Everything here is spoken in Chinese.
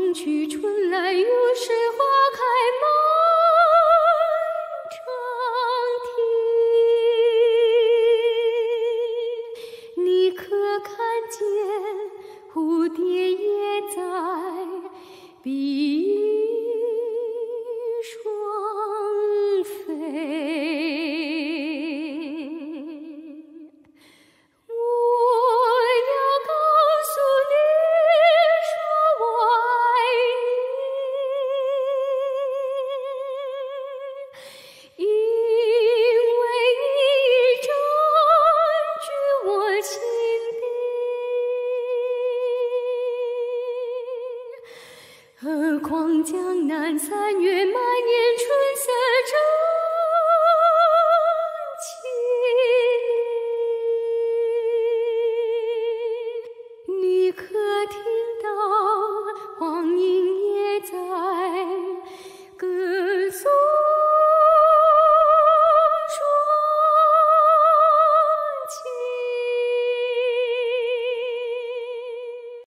冬去春来，又是花开满长亭。你可看见蝴蝶也在碧双飞？我要告诉你说我爱你，因为你已占据我心底。何况江南三月，满眼春色正